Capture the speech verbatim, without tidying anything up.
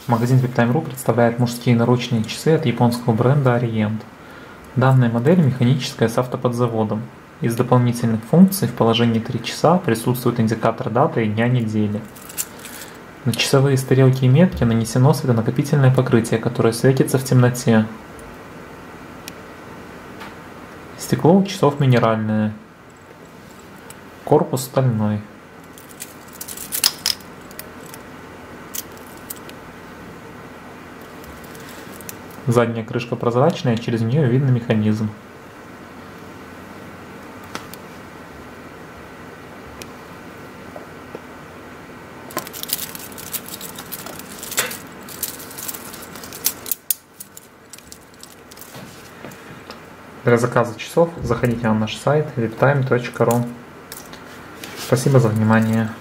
Магазин виптайм точка ру представляет мужские наручные часы от японского бренда Orient. Данная модель механическая с автоподзаводом. Из дополнительных функций в положении три часа присутствует индикатор даты и дня недели. На часовые стрелки и метки нанесено светонакопительное покрытие, которое светится в темноте. Стекло у часов минеральное. Корпус стальной. Задняя крышка прозрачная, через нее видно механизм. Для заказа часов заходите на наш сайт виптайм точка ру. Спасибо за внимание.